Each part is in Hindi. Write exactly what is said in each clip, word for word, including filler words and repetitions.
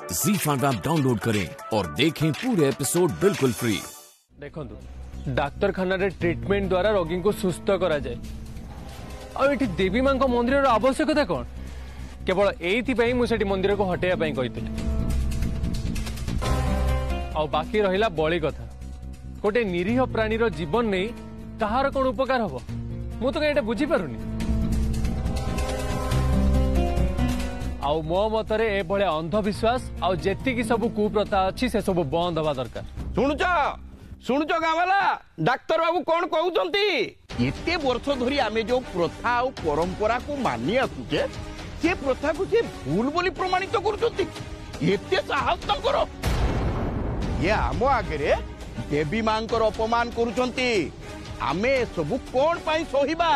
ज़ी फाइव ऐप डाउनलोड करें और देखें पूरे एपिसोड बिल्कुल फ्री। देखो डाक्तर खाना रे ट्रीटमेंट द्वारा रोगी को सुस्थ करा जाए। आ एठी देवी मां को मंदिर रो आवश्यकता कोन? केवल एथि पई मु सेठी मंदिर को हटेया पई कहितले। आ बाकी रहिला बळी कथा। कोटे निरीह प्राणी रो जीवन नै कहार कोन उपकार हबो? मु तो एटा बुझी पारुनी। आउ मो मतरे ए भले अंधविश्वास आउ जेतिकी सब कुप्रथा अछि से सब बंद हवा दरकार। सुनुच सुनुच गाँवाला डाक्तर बाबू कौन कहते एते वर्ष धरी आमे जो प्रथा और परंपरा को मानि आसुचे से प्रथा को से भूल बोली प्रमाणित करुचंती। एते साहस करो ये आम आगे देवी मां अपमान करुचंती। आमे सब कौन पाई सहिबा?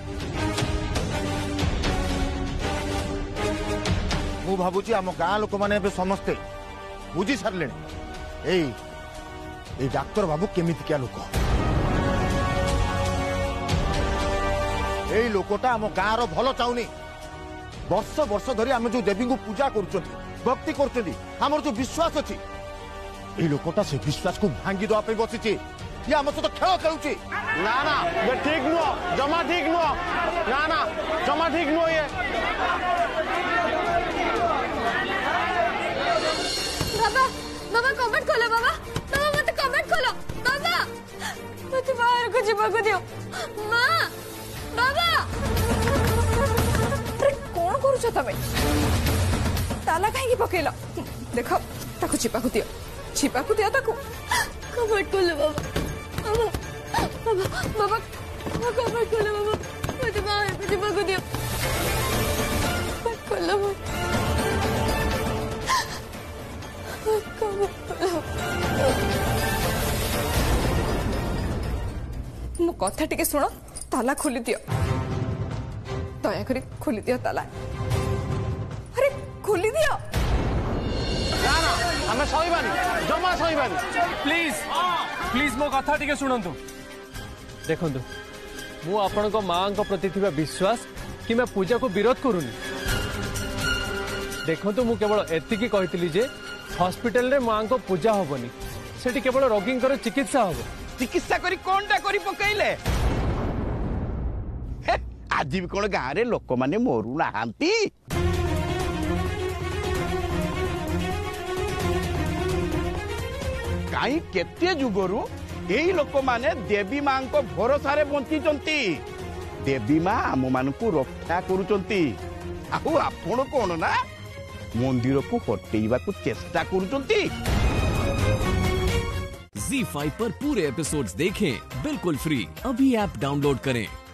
मु भावुची आम गाँ लोक मैंने समस्ते बुझी सारे ए डाक्तर बाबू केमिति क्या लोक ए लोकटा आम गाँव रो भल चाहूनी। वर्ष वर्ष धरी आम जो देवी को पूजा कर भक्ति कर जो विश्वास अच्छी ए लोकटा से विश्वास को भांगी दवा बसी ये आम सहित खेल खेलुची। ना ना ये ठीक नुह, जमा ठीक नुह, ना ना जमा ठीक नुह। ये बाबा बाबा कमेंट खोलो बाबा बाबा मत कमेंट खोलो बाबा मत बाहर को जीवा को दियो मां बाबा। अरे कौन करूछ तमे? ताला काहे की पकेलो? देखो ताको छिपा को दियो, छिपा को दियो ताको। कमेंट खोलो बाबा बाबा बाबा बाबा कमेंट खोलो बाबा मत बाहर को जीवा को दियो खोलो मो कथा टिके सुनो। ताला खोली दियो, दया करी खोली दियो ताला। अरे खोली दियो। ना ना हमें सहीबानी, जमा सहीबानी। प्लीज प्लीज मो कथा टिके सुनंतु। देखंतु मु आपन को मां को प्रति थिबा विश्वास कि मैं पूजा को विरोध करूनी। देखंतु मु केवल एतिकी कहितली जे हॉस्पिटल रे मां को पूजा होबनी, सेठी केवल रोगी को चिकित्सा होबो। चिकित्सा करी कोनटा करी पकैले? आज भी कोन गाँ रे लोक माने मरु नाहांती। काई केते जुगरु एही लोक माने देवी मां को भरोसा रे बंचिचंती। देवी मां आम मान को रक्षा करूचंती। आउ आपण कोन ना मंदिर को हटेइबा को चेष्टा करूचंती। ज़ी फाइव पर पूरे एपिसोड्स देखें बिल्कुल फ्री। अभी ऐप डाउनलोड करें।